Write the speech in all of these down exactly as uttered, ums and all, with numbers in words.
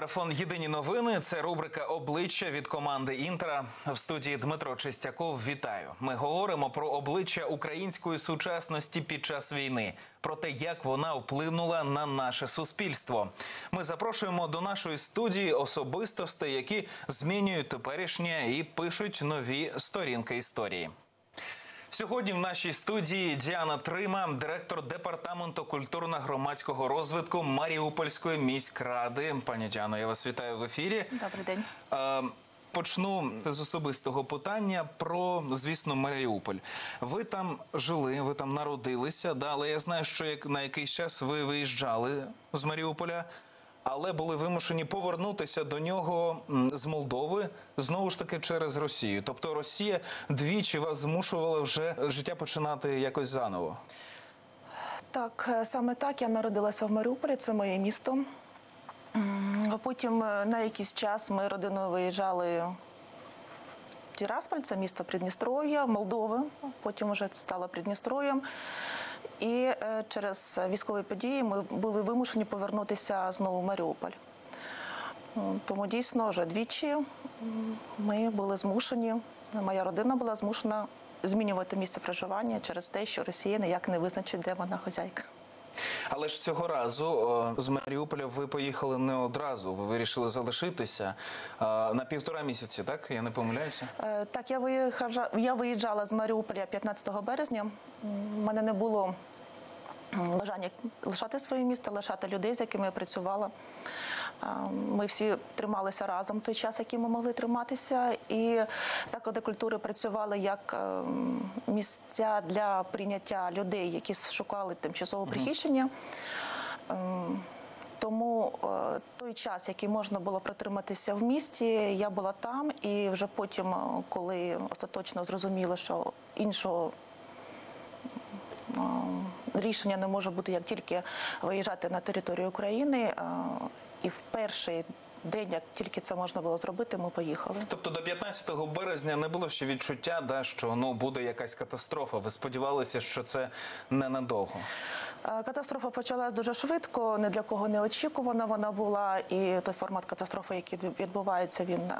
Марафон «Єдині новини» – це рубрика «Обличчя» від команди «Інтера». В студії Дмитро Чистяков. Вітаю. Ми говоримо про обличчя української сучасності під час війни, про те, як вона вплинула на наше суспільство. Ми запрошуємо до нашої студії особистостей, які змінюють теперішнє і пишуть нові сторінки історії. Сьогодні в нашій студії Діана Трима, директор Департаменту культурно-громадського розвитку Маріупольської міськради. Пані Діано, я вас вітаю в ефірі. Добрий день. Почну з особистого питання про, звісно, Маріуполь. Ви там жили, ви там народилися, да, але я знаю, що як, на якийсь час ви виїжджали з Маріуполя, але були вимушені повернутися до нього з Молдови, знову ж таки через Росію. Тобто Росія двічі вас змушувала вже життя починати якось заново. Так, саме так. Я народилася в Маріуполі, це моє місто. А потім на якийсь час ми родиною виїжджали в Тирасполь, це місто Придністров'я, Молдови, потім вже стало Придністров'ям. І через військові події ми були вимушені повернутися знову в Маріуполь. Тому дійсно вже двічі ми були змушені, моя родина була змушена змінювати місце проживання через те, що Росія ніяк не визначить, де вона хазяйка. Але ж цього разу з Маріуполя ви поїхали не одразу, ви вирішили залишитися на півтора місяці, так? Я не помиляюся? Так, я виїжджала, я виїжджала з Маріуполя п'ятнадцятого березня. У мене не було бажання лишати своє місто, лишати людей, з якими я працювала. Ми всі трималися разом в той час, який ми могли триматися. І заклади культури працювали як місця для прийняття людей, які шукали тимчасове прихищення. Тому той час, який можна було протриматися в місті, я була там. І вже потім, коли остаточно зрозуміло, що іншого рішення не може бути, як тільки виїжджати на територію України, і в перший день, як тільки це можна було зробити, ми поїхали. Тобто до п'ятнадцятого березня не було ще відчуття, да, що ну, буде якась катастрофа? Ви сподівалися, що це ненадовго? Катастрофа почалась дуже швидко, ні для кого не очікувана вона була. І той формат катастрофи, який відбувається, він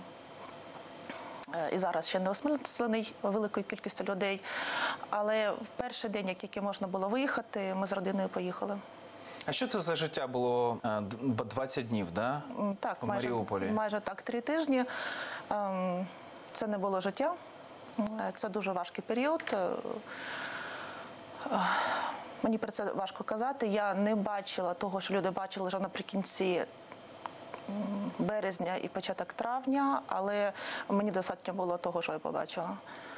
і зараз ще не осмислений великою кількістю людей. Але в перший день, як тільки можна було виїхати, ми з родиною поїхали. А що це за життя було двадцять днів, да? Так, в майже, Маріуполі? Майже так, три тижні. Це не було життя, це дуже важкий період. Мені про це важко казати. Я не бачила того, що люди бачили вже наприкінці березня і початок травня, але мені достатньо було того, що я побачила.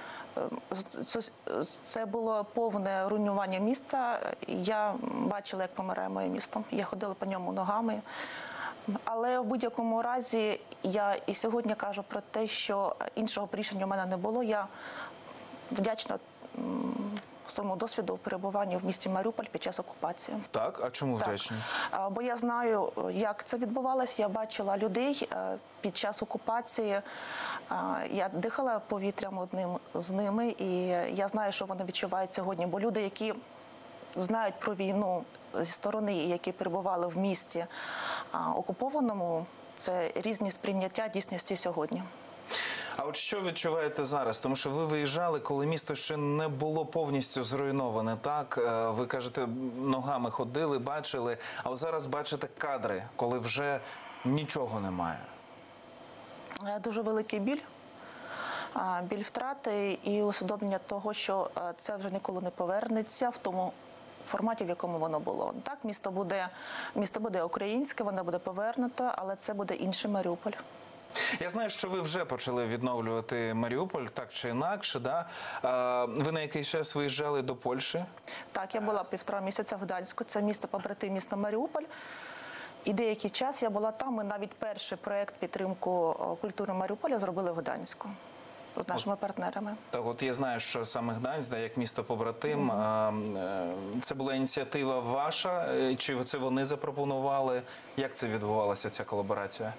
Це було повне руйнування міста. Я бачила, як помирає моє місто. Я ходила по ньому ногами. Але в будь-якому разі я і сьогодні кажу про те, що іншого рішення у мене не було. Я вдячна своєму досвіду перебування в місті Маріуполь під час окупації. Так? А чому вдячні? Так. Бо я знаю, як це відбувалося. Я бачила людей під час окупації. Я дихала повітрям одним з ними, і я знаю, що вони відчувають сьогодні. Бо люди, які знають про війну зі сторони, які перебували в місті окупованому, це різні сприйняття дійсності сьогодні. А от що відчуваєте зараз? Тому що ви виїжджали, коли місто ще не було повністю зруйноване, так? Ви кажете, ногами ходили, бачили, а от зараз бачите кадри, коли вже нічого немає. Дуже великий біль. Біль втрати і усвідомлення того, що це вже ніколи не повернеться в тому форматі, в якому воно було. Так, місто буде, місто буде українське, воно буде повернуто, але це буде інший Маріуполь. Я знаю, що ви вже почали відновлювати Маріуполь, так чи інакше, да? Ви на якийсь час виїжджали до Польщі? Так, я була півтора місяця в Гданську, це місто побратим міста Маріуполь. І деякий час я була там, і навіть перший проєкт підтримку культури Маріуполя зробили в Гданську з нашими от, партнерами. Так, от я знаю, що саме Гданськ, да, як місто побратим, mm-hmm. це була ініціатива ваша, чи це вони запропонували? Як це відбувалася, ця колаборація?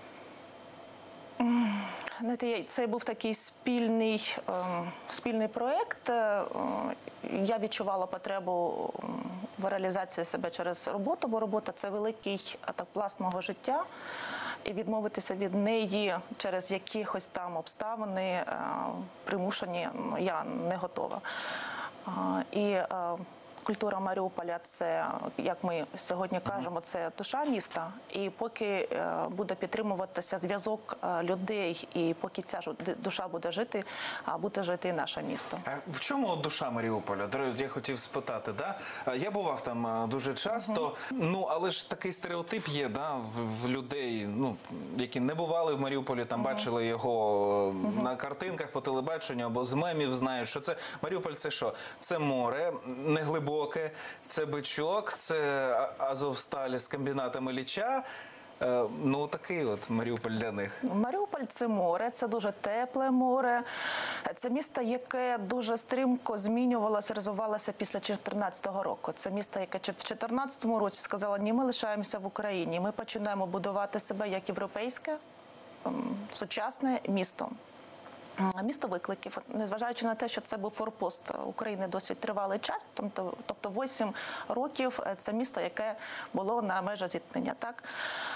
Це був такий спільний, спільний проєкт. Я відчувала потребу в реалізації себе через роботу, бо робота – це великий так, пласт мого життя. і відмовитися від неї через якихось там обставини е, примушені, ну, я не готова. Е, І е, культура Маріуполя – це, як ми сьогодні кажемо, це душа міста. І поки е, буде підтримуватися зв'язок е, людей, і поки ця ж душа буде жити, а буде жити і наше місто. А в чому душа Маріуполя? До речі, я хотів спитати, да? Я бував там е, дуже часто, угу. ну, але ж такий стереотип є, да, в, в людей, ну, які не бували в Маріуполі, там угу. бачили його угу. на картинках по телебаченню або з мемів, знають, що це Маріуполь – це що? Це море, не глибоке, це Бичок, це Азовсталь з комбінатами Ілліча. Ну, такий от Маріуполь для них. Маріуполь – це море, це дуже тепле море. Це місто, яке дуже стрімко змінювалося, розвивалося після дві тисячі чотирнадцятого року. Це місто, яке в дві тисячі чотирнадцятому році сказало, ні, ми лишаємося в Україні. Ми починаємо будувати себе як європейське, сучасне місто. Місто викликів, незважаючи на те, що це був форпост України досить тривалий час, тобто, тобто вісім років це місто, яке було на межі зіткнення, так?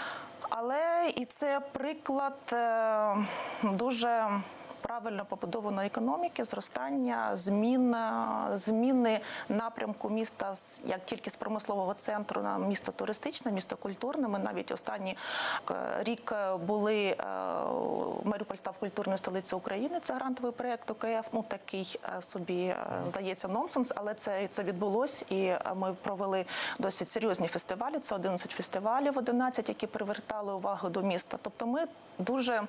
Але і це приклад е, дуже правильно побудованої економіки, зростання, змін, зміни напрямку міста з, як тільки з промислового центру на місто туристичне, місто культурне. Ми навіть останній рік були, Маріуполь став культурною столицею України, це грантовий проєкт УКФ, ну такий собі, здається, нонсенс, але це, це відбулось, і ми провели досить серйозні фестивалі, це одинадцять фестивалів, одинадцять, які привертали увагу до міста. Тобто ми дуже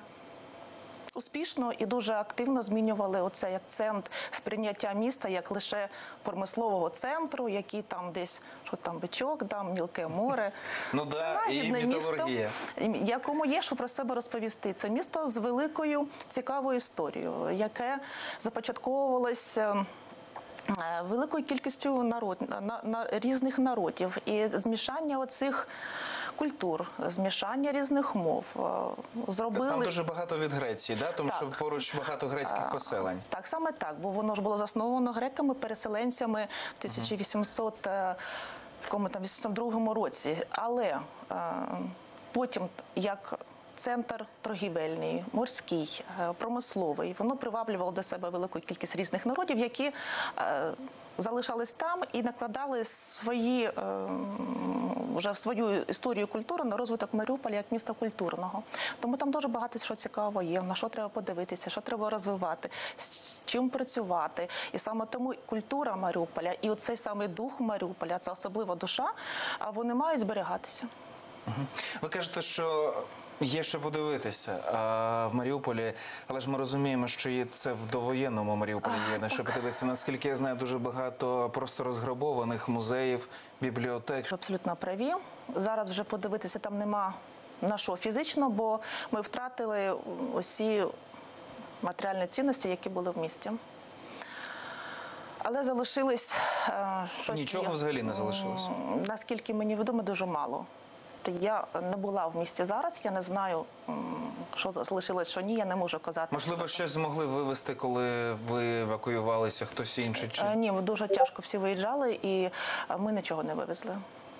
успішно і дуже активно змінювали оцей акцент сприйняття міста як лише промислового центру, який там десь, що там Бичок, там мілке море. Ну да, і металургія. Якому є, що про себе розповісти. Це місто з великою цікавою історією, яке започатковувалось великою кількістю народ, на, на, різних народів. І змішання оцих культур, змішання різних мов. Зробили... Там дуже багато від Греції, да? Тому так. що поруч багато грецьких поселень. Так, саме так, бо воно ж було засновано греками, переселенцями в тисяча вісімсот вісімдесят другому році. Але потім, як центр торгівельний, морський, промисловий, воно приваблювало до себе велику кількість різних народів, які залишались там і накладали свої, вже в свою історію і культуру на розвиток Маріуполя як міста культурного. Тому там дуже багато що цікавого є, на що треба подивитися, що треба розвивати, з чим працювати. І саме тому культура Маріуполя і оцей самий дух Маріуполя, це особлива душа, вони мають зберігатися. Ви кажете, що є що подивитися а, в Маріуполі, але ж ми розуміємо, що є це в довоєнному Маріуполі є на що подивитися. Наскільки я знаю, дуже багато просто розграбованих музеїв, бібліотек. Абсолютно праві. Зараз вже подивитися там нема на що фізично, бо ми втратили усі матеріальні цінності, які були в місті. Але залишилось е, щось... Нічого взагалі не залишилося? Наскільки мені відомо, дуже мало. Я не була в місті зараз, я не знаю, що залишилось, що ні, я не можу казати. Можливо, щось змогли вивезти, коли ви евакуювалися, хтось інший? Чи... Ні, дуже тяжко всі виїжджали, і ми нічого не вивезли.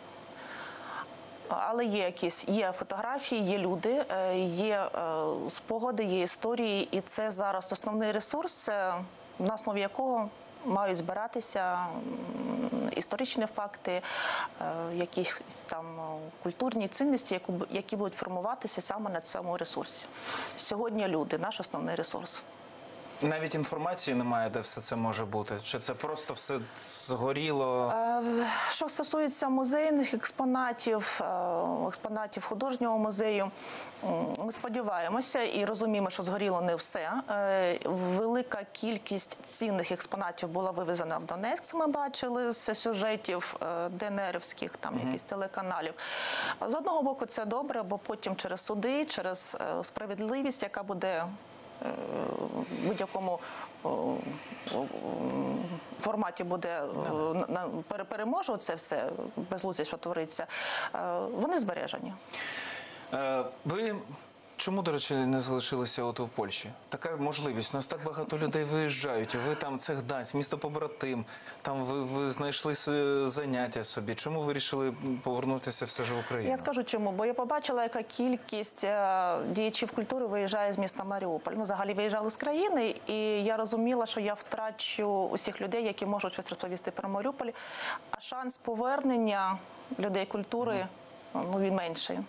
Але є якісь, є фотографії, є люди, є спогади, є історії, і це зараз основний ресурс, на основі якого мають збиратися історичні факти, якісь там культурні цінності, які будуть формуватися саме на цьому ресурсі. Сьогодні люди – наш основний ресурс. Навіть інформації немає, де все це може бути? Чи це просто все згоріло? Що стосується музейних експонатів, експонатів художнього музею, ми сподіваємося і розуміємо, що згоріло не все. Велика кількість цінних експонатів була вивезена в Донецьк, ми бачили з сюжетів ДНРівських, там mm-hmm. якісь телеканалів. З одного боку це добре, бо потім через суди, через справедливість, яка буде в будь-якому форматі буде переможе це все, безглуздя, що твориться, вони збережені. Ви чому, до речі, не залишилися от у Польщі? Така можливість. У нас так багато людей виїжджають. Ви там, це Гданськ, місто побратим. Там ви, ви знайшли с- заняття собі. Чому ви вирішили повернутися все ж в Україну? Я скажу чому, бо я побачила, яка кількість е, діячів культури виїжджає з міста Маріуполь. Ну, взагалі виїжджали з країни, і я розуміла, що я втрачу усіх людей, які можуть щось розповісти про Маріуполь. А шанс повернення людей культури, ну, він менший.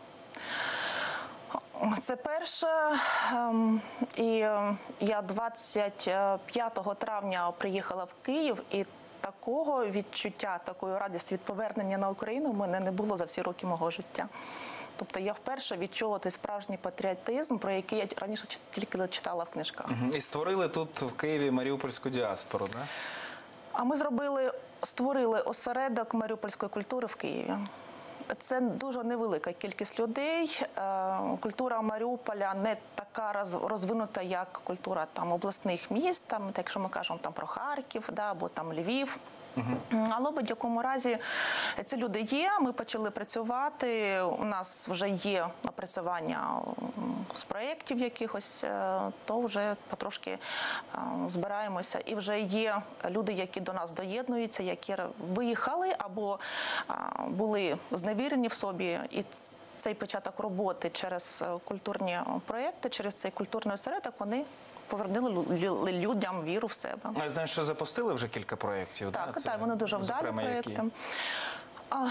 Це перше. Ем, І е, я двадцять п'ятого травня приїхала в Київ, і такого відчуття, такої радості від повернення на Україну в мене не було за всі роки мого життя. Тобто я вперше відчула той справжній патріотизм, про який я раніше тільки читала в книжках. Мгм. І створили тут в Києві маріупольську діаспору, так? Да? А ми зробили, створили осередок маріупольської культури в Києві. Це дуже невелика кількість людей. Е, Культура Маріуполя не така роз- розвинута, як культура там обласних міст, там, так, якщо ми кажемо там про Харків, да, або там Львів. Але в будь-якому разі ці люди є. Ми почали працювати. У нас вже є напрацювання м, з проєктів якихось, е, то вже потрошки е, збираємося. І вже є люди, які до нас доєднуються, які виїхали або е, були зневірені в собі. І ц- цей початок роботи через е, культурні проєкти, через цей культурний осередок, вони повернули лю- лю- людям віру в себе. Я знаю, що запустили вже кілька проєктів. Так, да? Це, так, вони дуже вдалі зокрема, які? проєкти. А,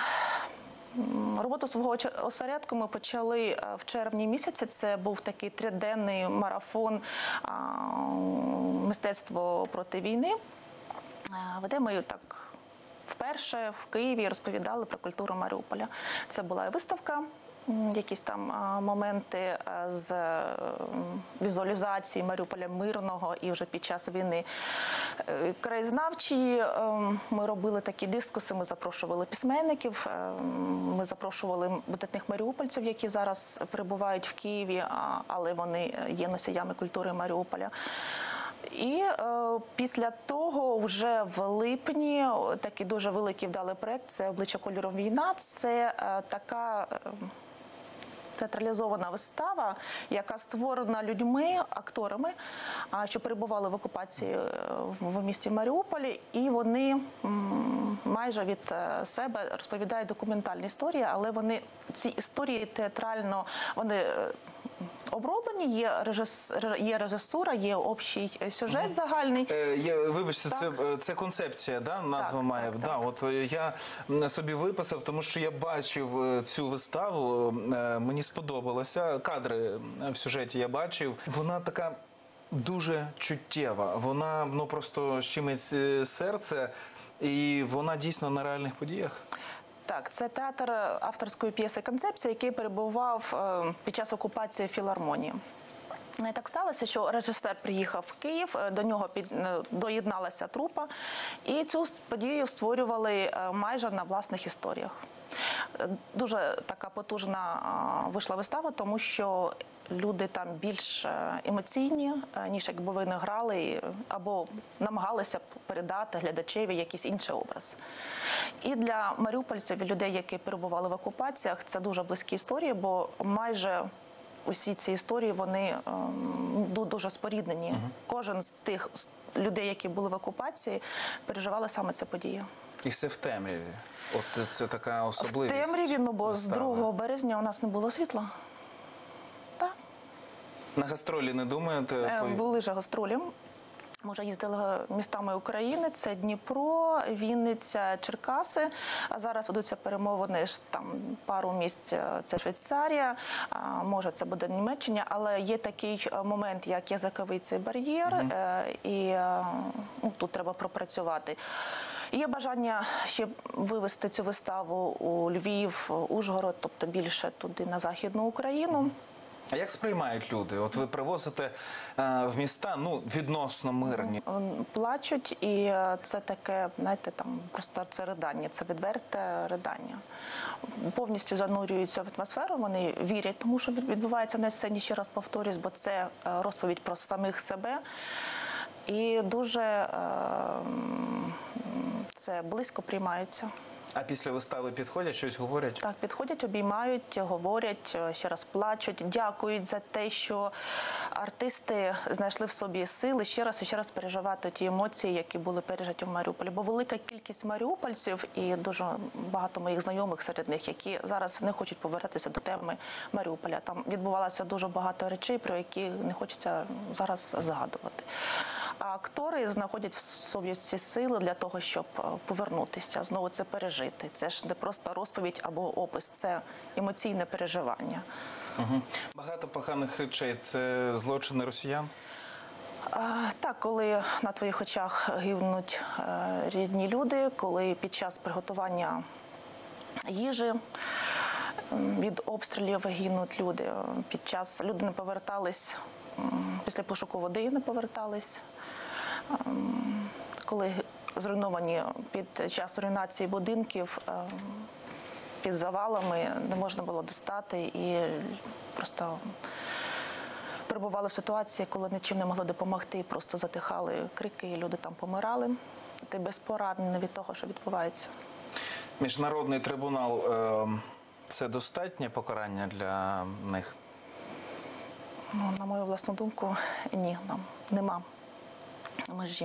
м, Роботу свого оче- осередку ми почали е, в червні місяці. Це був такий триденний марафон а, «Мистецтво проти війни», е, де ми так вперше в Києві розповідали про культуру Маріуполя. Це була і виставка, м, якісь там а, моменти е, з е, візуалізації Маріуполя мирного і вже під час війни. Е, Краєзнавчі е, ми робили такі дискуси, ми запрошували письменників, е, ми запрошували видатних маріупольців, які зараз перебувають в Києві, а- але вони є носіями культури Маріуполя. І е, після того, вже в липні, такий дуже великий вдалий проєкт – це «Обличчя кольору війна». Це е, така е, театралізована вистава, яка створена людьми, акторами, а, що перебували в окупації е, в в місті Маріуполі, і вони м, майже від е, себе розповідають документальні історії, але вони ці історії театрально, вони е, оброблені, є, режис, ре- є режисура, є общий е, сюжет загальний. Е, я, вибачте, Так. це, е, це концепція, да? Назва Так, має. так, да, так. от е, я м, собі виписав, тому що я бачив е, цю виставу, е, мені сподобалося, кадри е, в сюжеті я бачив. Вона така дуже чуттєва, вона ну просто щемить е, серце, і вона дійсно на реальних подіях. Так, це театр авторської п'єси «Концепція», який перебував е, під час окупації філармонії. І так сталося, що режисер приїхав в Київ, е, до нього під, е, доєдналася трупа, і цю подію створювали е, майже на власних історіях. Е, Дуже така потужна е, вийшла вистава, тому що люди там більш е, емоційні, е, ніж якби вони грали е, або намагалися б передати глядачеві якийсь інший образ. І для маріупольців, і людей, які перебували в окупаціях, це дуже близькі історії, бо майже усі ці історії, вони ем, ду- дуже споріднені. Кожен з тих с- людей, які були в окупації, переживали саме цю подію. І все в темряві. От це така В особливість. темряві, ну бо з вистави. другого березня у нас не було світла. Так. На гастролі не думаєте? Е, Пої- Були ж гастролі. Ми вже їздили містами України. Це Дніпро, Вінниця, Черкаси. А зараз ведуться перемовини ж там пару місць. е, Це Швейцарія, а, може це буде Німеччина, але є такий е, момент, як язиковий цей бар'єр, е, і е, ну, тут треба пропрацювати. Є бажання ще вивести цю виставу у Львів, Ужгород, тобто більше туди на Західну Україну. А як сприймають люди? От ви привозите е, в міста, ну, відносно мирні. М, Плачуть, і е, це таке, знаєте, там просто це ридання, це відверте ридання. Повністю занурюються в атмосферу, вони вірять, тому що від- відбувається на сцені, ще раз повторюсь, бо це е, розповідь про самих себе. І дуже е, м, це близько приймається. А після вистави підходять, щось говорять? Так, підходять, обіймають, говорять, ще раз плачуть, дякують за те, що артисти знайшли в собі сили ще раз і ще раз переживати ті емоції, які були пережиті в Маріуполі. Бо велика кількість маріупольців і дуже багато моїх знайомих серед них, які зараз не хочуть повертатися до теми Маріуполя. Там відбувалося дуже багато речей, про які не хочеться зараз згадувати. А актори знаходять в собі ці сили для того, щоб повернутися, знову це пережити. Це ж не просто розповідь або опис, це емоційне переживання. Угу. Багато поганих речей – це злочини росіян? А, так, коли на твоїх очах гинуть е, рідні люди, коли під час приготування їжі від обстрілів гинуть люди, під час люди не повертались, після пошуку води не повертались, коли зруйновані під час руйнації будинків, під завалами не можна було достати і просто перебували в ситуації, коли нічим не могли допомогти, просто затихали крики, і люди там помирали. Ти безпорадний від того, що відбувається. Міжнародний трибунал – це достатнє покарання для них? Ну, на мою власну думку, ні, нам нема межі.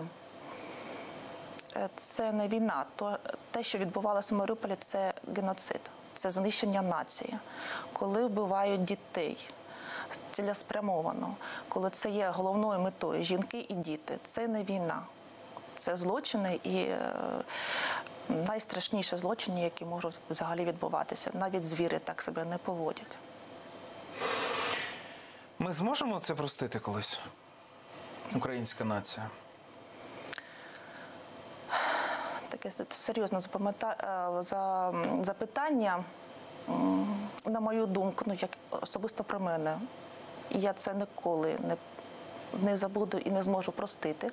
Це не війна. То, те, що відбувалося в Маріуполі, це геноцид, це знищення нації. Коли вбивають дітей цілеспрямовано, коли це є головною метою жінки і діти, це не війна. Це злочини і е, найстрашніші злочини, які можуть взагалі відбуватися. Навіть звірі так себе не поводять. Ми зможемо це простити колись? Українська нація? Таке серйозне запитання. На мою думку, ну, як особисто про мене, я це ніколи не, не забуду і не зможу простити.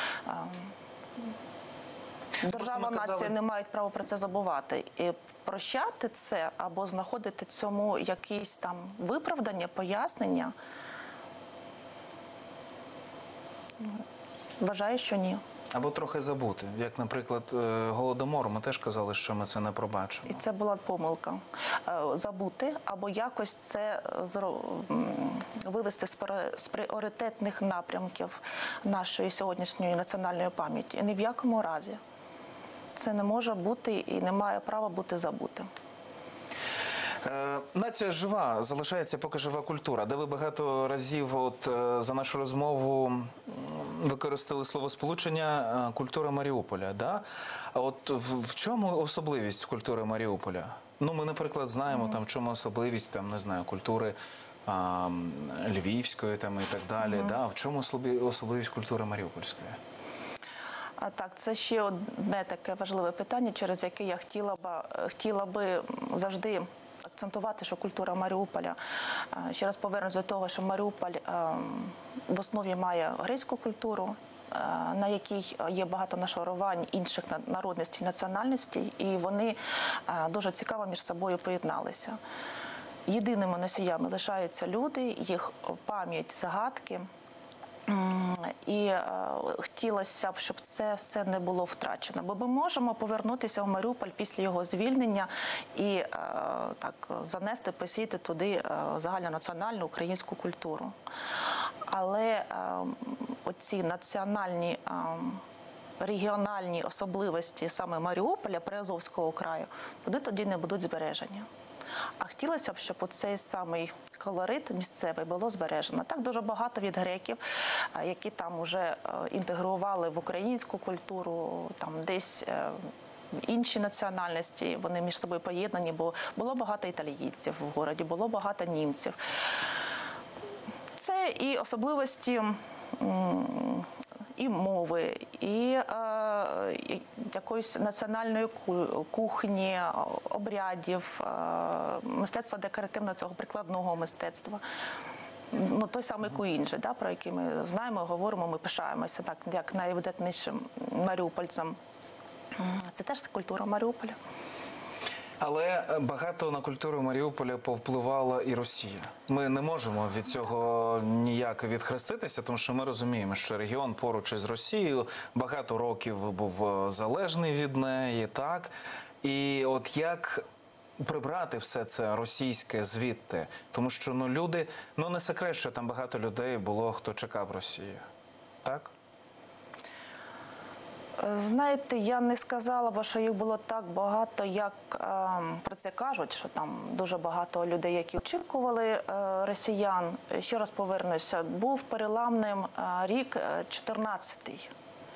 Держава, нація не мають права про це забувати. І прощати це або знаходити цьому якісь там виправдання, пояснення, вважаю, що ні. Або трохи забути. Як, наприклад, Голодомор, ми теж казали, що ми це не пробачимо. І це була помилка. Забути або якось це вивести з пріоритетних напрямків нашої сьогоднішньої національної пам'яті. І ні в якому разі. Це не може бути і не має права бути забутим. Нація жива, залишається поки жива культура. Де ви багато разів от, за нашу розмову використали словосполучення «культура Маріуполя». Да? А от в, в чому особливість культури Маріуполя? Ну, ми, наприклад, знаємо, mm. там, в чому особливість, там, не знаю, культури а, львівської там, і так далі. Mm. Да? В чому особливість культури маріупольської? А так, це ще одне таке важливе питання, через яке я хотіла б, хотіла би завжди акцентувати, що культура Маріуполя. Ще раз повернусь до того, що Маріуполь в основі має грецьку культуру, на якій є багато нашарувань інших народностей, національностей, і вони дуже цікаво між собою поєдналися. Єдиними носіями лишаються люди, їх пам'ять, загадки. І е, хотілося б, щоб це все не було втрачено. Бо ми можемо повернутися в Маріуполь після його звільнення і е, так занести, посіяти туди е, загальнонаціональну українську культуру. Але е, оці національні, е, регіональні особливості саме Маріуполя, Приазовського краю, вони тоді не будуть збережені. А хотілося б, щоб оцей самий колорит місцевий було збережено. Так дуже багато від греків, які там вже інтегрували в українську культуру, там десь інші національності, вони між собою поєднані, бо було багато італійців в городі, було багато німців. Це і особливості і мови, і е, якоїсь національної кухні, обрядів, е, мистецтва декоративного, цього прикладного мистецтва. Ну, той самий Куінджи, да, про який ми знаємо, говоримо, ми пишаємося, так, як найвидатнішим маріупольцем. Це теж культура Маріуполя. Але багато на культуру Маріуполя повпливала і Росія. Ми не можемо від цього ніяк відхреститися, тому що ми розуміємо, що регіон поруч із Росією багато років був залежний від неї, так? І от як прибрати все це російське звідти? Тому що ну, люди, ну не секрет, що там багато людей було, хто чекав Росію. Так? Знаєте, я не сказала б, що їх було так багато, як е, про це кажуть, що там дуже багато людей, які очікували е, росіян. Ще раз повернуся, був переламним е, рік чотирнадцятий.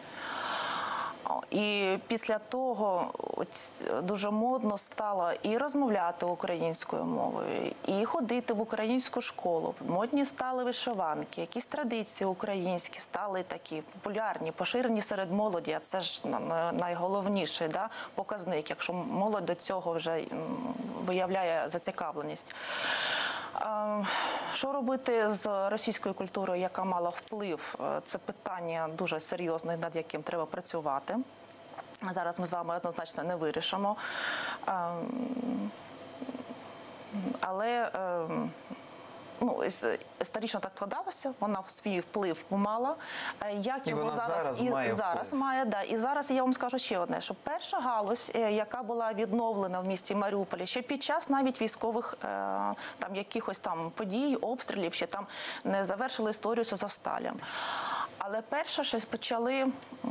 І після того дуже модно стало і розмовляти українською мовою, і ходити в українську школу. Модні стали вишиванки, якісь традиції українські стали такі популярні, поширені серед молоді. А це ж найголовніший да, показник, якщо молодь до цього вже виявляє зацікавленість. Що робити з російською культурою, яка мала вплив? Це питання дуже серйозне, над яким треба працювати. Зараз ми з вами однозначно не вирішимо. Але ну, історично так складалося, вона свій вплив мала. Як і його вона зараз, зараз і має зараз вплив. має, да. І зараз я вам скажу ще одне, що перша галузь, яка була відновлена в місті Маріуполі, ще під час навіть військових там якихось там подій, обстрілів, ще там не завершили історію з Азовсталем. Але перше щось почали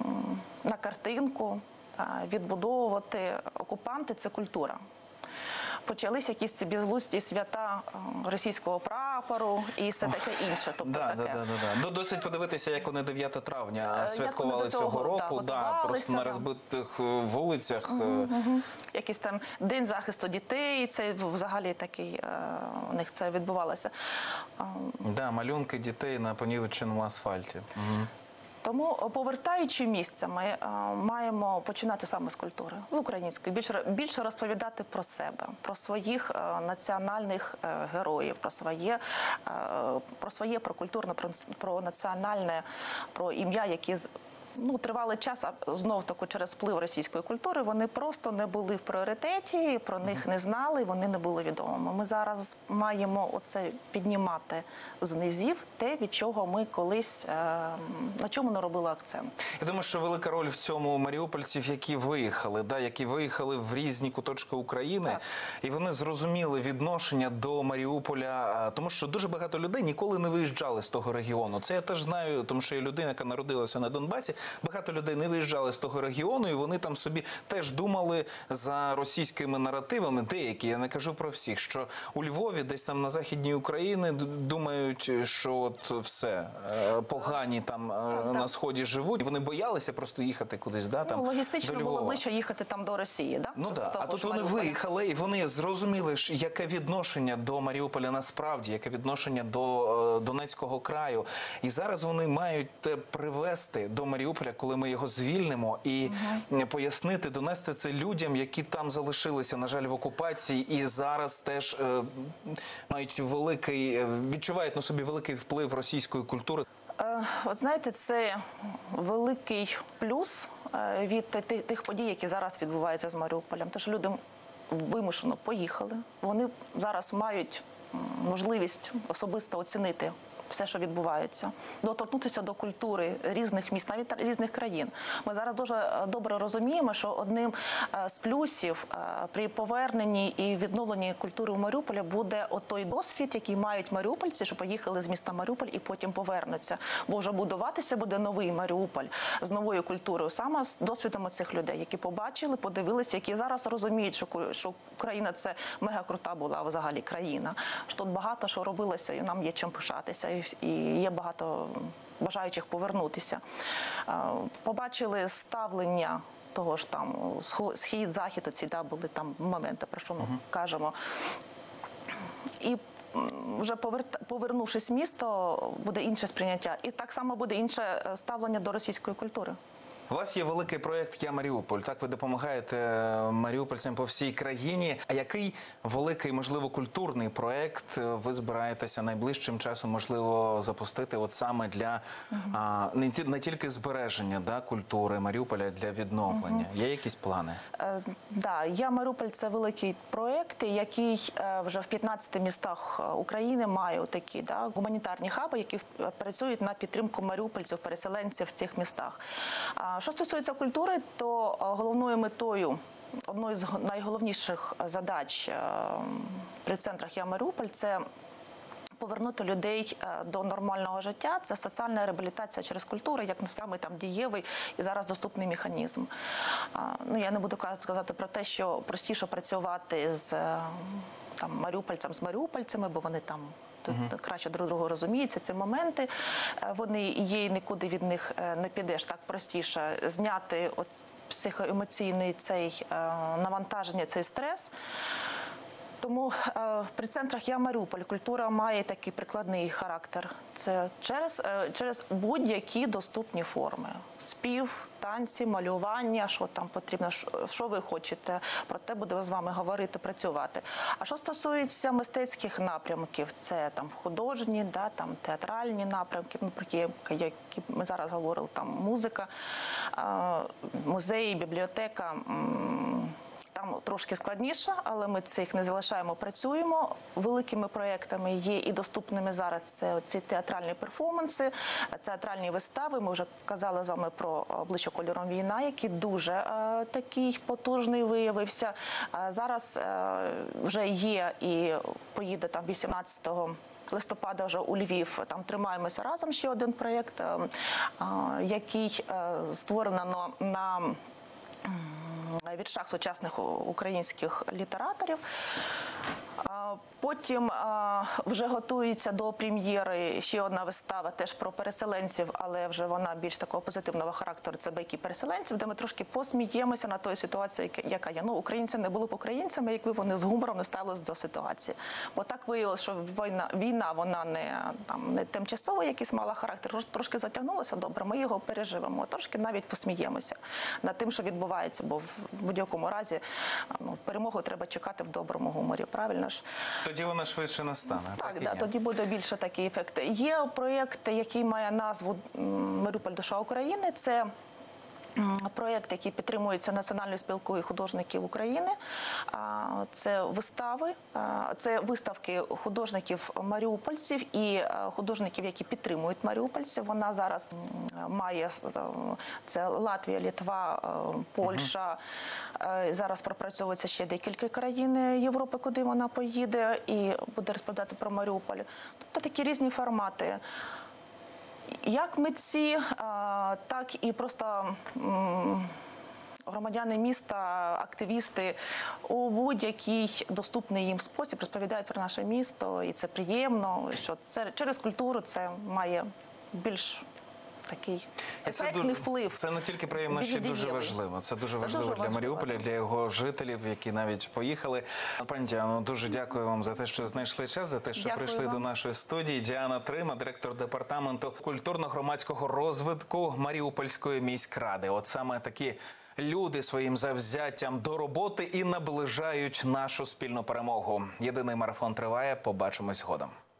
на картинку відбудовувати окупанти – це культура. Почалися якісь ці безглузді свята російського прапору і все таке інше. Тобто да, таке. Да, да, да. Ну, досить подивитися, як вони дев'яте травня святкували цього, цього року, да, да, просто на да. розбитих вулицях. Угу, угу. Якийсь там День захисту дітей, це взагалі такий, у них це відбувалося. Да, малюнки дітей на понівеченому асфальті. Угу. Тому, повертаючи місце, ми маємо починати саме з культури, з української, більше, більше розповідати про себе, про своїх національних героїв, про своє, про своє, про культурне, про, про національне, про ім'я, які ну, тривалий час, а знов-таки через вплив російської культури, вони просто не були в пріоритеті, про них не знали, вони не були відомими. Ми зараз маємо оце піднімати з низів, те, від чого ми колись, на чому не робили акцент. Я думаю, що велика роль в цьому маріупольців, які виїхали, да, які виїхали в різні куточки України, так. І вони зрозуміли відношення до Маріуполя, тому що дуже багато людей ніколи не виїжджали з того регіону. Це я теж знаю, тому що я людина, яка народилася на Донбасі. Багато людей не виїжджали з того регіону, і вони там собі теж думали за російськими наративами, деякі, я не кажу про всіх, що у Львові, десь там на західній Україні, думають, що от все, погані там так, на так. Сході живуть. Вони боялися просто їхати кудись, да, там, ну, логістично до Львова. було ближче їхати там до Росії, да? Ну да. Того, а тут вони Маріуполя. виїхали, і вони зрозуміли, яке відношення до Маріуполя насправді, яке відношення до Донецького краю. І зараз вони мають привести до Маріуполя, коли ми його звільнимо, і угу. пояснити, донести це людям, які там залишилися, на жаль, в окупації, і зараз теж е, мають великий, відчувають на собі великий вплив російської культури. Е, от знаєте, це великий плюс е, від тих, тих подій, які зараз відбуваються з Маріуполем. Тож люди вимушено поїхали, вони зараз мають можливість особисто оцінити все, що відбувається, доторкнутися до культури різних міст, навіть різних країн. Ми зараз дуже добре розуміємо, що одним з плюсів при поверненні і відновленні культури в Маріуполі буде той досвід, який мають маріупольці, що поїхали з міста Маріуполь і потім повернуться. Бо вже будуватися буде новий Маріуполь з новою культурою, саме з досвідом цих людей, які побачили, подивилися, які зараз розуміють, що, що Україна – це мега-крута була взагалі країна, що тут багато що робилося і нам є чим пишатися. І є багато бажаючих повернутися. Побачили ставлення того ж там схід, захід, оці да, були там моменти, про що ми uh-huh. кажемо. І вже повернувшись в місто, буде інше сприйняття. І так само буде інше ставлення до російської культури. У вас є великий проєкт «Я Маріуполь». Так, ви допомагаєте маріупольцям по всій країні. А який великий, можливо, культурний проєкт ви збираєтеся найближчим часом, можливо, запустити от саме для угу. а, не, не тільки збереження да, культури Маріуполя, для відновлення? Угу. Є якісь плани? Е, да, «Я Маріуполь» – це великий проєкт, який е, вже в п'ятнадцяти містах України має такі да, гуманітарні хаби, які працюють на підтримку маріупольців, переселенців в цих містах. Що стосується культури, то головною метою одною з найголовніших задач е, при центрах «Я Маріуполь» – це повернути людей до нормального життя. Це соціальна реабілітація через культуру, як самий там дієвий і зараз доступний механізм. Ну, я не буду казати про те, що простіше працювати з там, маріупольцем, з маріупольцями, бо вони там тут uh-huh. краще друг другу розуміються. Ці моменти, вони є, і нікуди від них не підеш. Так простіше зняти от психоемоційний цей навантаження, цей стрес. Тому е, при центрах «Я Маріуполь» культура має такий прикладний характер. Це через, е, через будь-які доступні форми. Спів, танці, малювання, що там потрібно, що, що ви хочете. Про те будемо з вами говорити, працювати. А що стосується мистецьких напрямків, це там художні, да, там театральні напрямки, ну, про які, які ми зараз говорили, там музика, е, музеї, бібліотека. М- Там трошки складніше, але ми цих не залишаємо, працюємо. Великими проєктами є і доступними зараз це ці театральні перформанси, театральні вистави. Ми вже казали з вами про «Обличчя кольором війна», який дуже е, такий потужний виявився. Е, зараз е, вже є і поїде там вісімнадцятого листопада вже у Львів. Там «Тримаємося разом» ще один проєкт, е, е, який е, створено на, на віршах сучасних українських літераторів. Потім вже готується до прем'єри ще одна вистава, теж про переселенців, але вже вона більш такого позитивного характеру. Це «Байки переселенців», де ми трошки посміємося на тої ситуації, яка є. Ну, українці не були б українцями, якби вони з гумором не ставились до ситуації. Бо так виявилося, що війна, війна вона не, там, не тимчасово якийсь мала характер, трошки затягнулося, добре, ми його переживемо, трошки навіть посміємося над тим, що відбувається, бо в будь-якому разі ну, перемогу треба чекати в доброму гуморі, правильно ж? Тоді вона швидше настане. Так, так да, тоді буде більше такий ефект. Є проєкт, який має назву «Маріуполь. Душа України». Це проєкт, який підтримується Національною спілкою художників України. Це вистави, це виставки художників-маріупольців і художників, які підтримують маріупольців. Вона зараз має, це Латвія, Литва, Польща. Зараз пропрацьовується ще декілька країн Європи, куди вона поїде і буде розповідати про Маріуполь. Тобто такі різні формати. Як митці, так і просто громадяни міста, активісти у будь-який доступний їм спосіб розповідають про наше місто. І це приємно, що це через культуру це має більш такий ефектний дуже, вплив. Це не тільки приємно, ще й дуже важливо. Це дуже це важливо дуже для важливо. Маріуполя, для його жителів, які навіть поїхали. Пані Діано, дуже дякую вам за те, що знайшли час, за те, що дякую прийшли вам. До нашої студії. Діана Трима, директор департаменту культурно-громадського розвитку Маріупольської міськради. От саме такі люди своїм завзяттям до роботи і наближають нашу спільну перемогу. Єдиний марафон триває. Побачимось згодом.